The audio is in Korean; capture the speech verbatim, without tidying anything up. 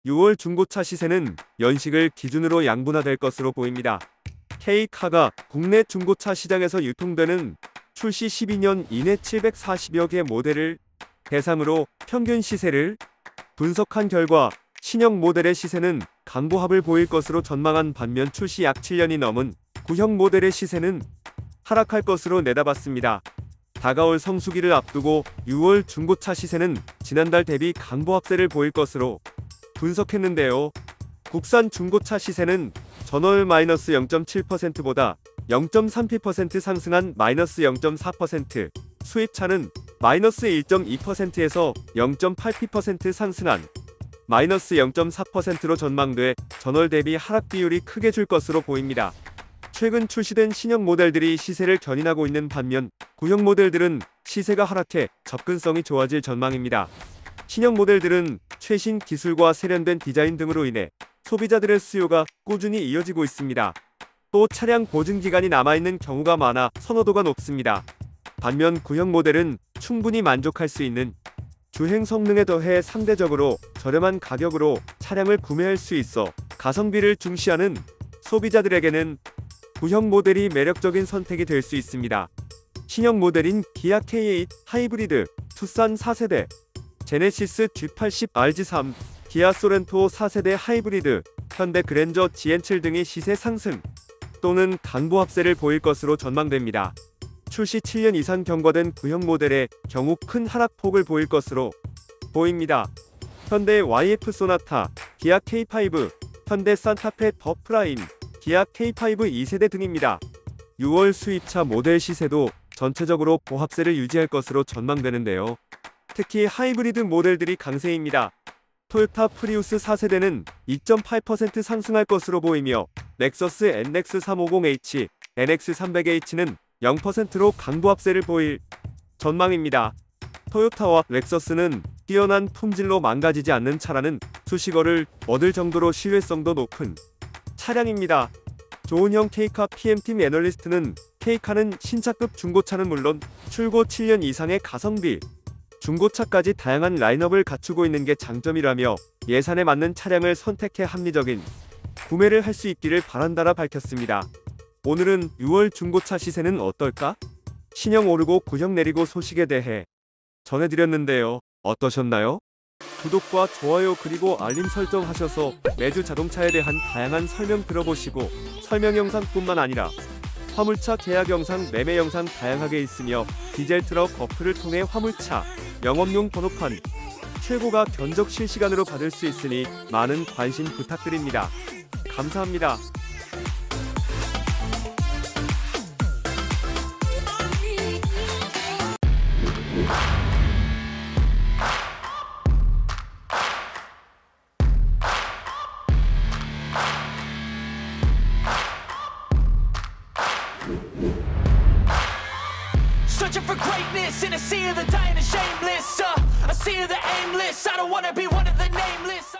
유월 중고차 시세는 연식을 기준으로 양분화될 것으로 보입니다. K카가 국내 중고차 시장에서 유통되는 출시 십이 년 이내 칠백사십여 개 모델을 대상으로 평균 시세를 분석한 결과 신형 모델의 시세는 강보합을 보일 것으로 전망한 반면 출시 약 칠 년이 넘은 구형 모델의 시세는 하락할 것으로 내다봤습니다. 다가올 성수기를 앞두고 유월 중고차 시세는 지난달 대비 강보합세를 보일 것으로 분석했는데요. 국산 중고차 시세는 전월 마이너스 영 점 칠 퍼센트보다 영 점 삼 퍼센트 상승한 마이너스 영 점 사 퍼센트, 수입차는 마이너스 일 점 이 퍼센트에서 영 점 팔 퍼센트 상승한 마이너스 영 점 사 퍼센트로 전망돼 전월 대비 하락 비율이 크게 줄 것으로 보입니다. 최근 출시된 신형 모델들이 시세를 견인하고 있는 반면 구형 모델들은 시세가 하락해 접근성이 좋아질 전망입니다. 신형 모델들은 최신 기술과 세련된 디자인 등으로 인해 소비자들의 수요가 꾸준히 이어지고 있습니다. 또 차량 보증기간이 남아있는 경우가 많아 선호도가 높습니다. 반면 구형 모델은 충분히 만족할 수 있는 주행 성능에 더해 상대적으로 저렴한 가격으로 차량을 구매할 수 있어 가성비를 중시하는 소비자들에게는 구형 모델이 매력적인 선택이 될 수 있습니다. 신형 모델인 기아 케이 에잇 하이브리드, 투싼 사 세대, 제네시스 지 팔십 알 지 삼, 기아 소렌토 사 세대 하이브리드, 현대 그랜저 지 엔 칠 등이 시세 상승 또는 강보합세를 보일 것으로 전망됩니다. 출시 칠 년 이상 경과된 구형 모델의 경우 큰 하락폭을 보일 것으로 보입니다. 현대 와이 에프 소나타, 기아 케이 파이브, 현대 산타페 더 프라임, 기아 케이 파이브 이 세대 등입니다. 유월 수입차 모델 시세도 전체적으로 보합세를 유지할 것으로 전망되는데요. 특히 하이브리드 모델들이 강세입니다. 토요타 프리우스 사 세대는 이 점 팔 퍼센트 상승할 것으로 보이며 렉서스 엔 엑스 삼백오십 에이치, 엔 엑스 삼백 에이치는 영 퍼센트로 강보합세를 보일 전망입니다. 토요타와 렉서스는 뛰어난 품질로 망가지지 않는 차라는 수식어를 얻을 정도로 신뢰성도 높은 차량입니다. 조은형 K카 피엠팀 애널리스트는 K카는 신차급 중고차는 물론 출고 칠 년 이상의 가성비, 중고차까지 다양한 라인업을 갖추고 있는 게 장점이라며 예산에 맞는 차량을 선택해 합리적인 구매를 할 수 있기를 바란다라 밝혔습니다. 오늘은 유월 중고차 시세는 어떨까? 신형 오르고 구형 내리고 소식에 대해 전해드렸는데요. 어떠셨나요? 구독과 좋아요 그리고 알림 설정 하셔서 매주 자동차에 대한 다양한 설명 들어보시고 설명 영상뿐만 아니라 화물차 계약 영상, 매매 영상 다양하게 있으며 디젤 트럭 어플을 통해 화물차 영업용 번호판 최고가 견적 실시간으로 받을 수 있으니 많은 관심 부탁드립니다. 감사합니다. Searching for greatness in a sea of the dying and shameless. Uh, a sea of the aimless. I don't wanna be one of the nameless.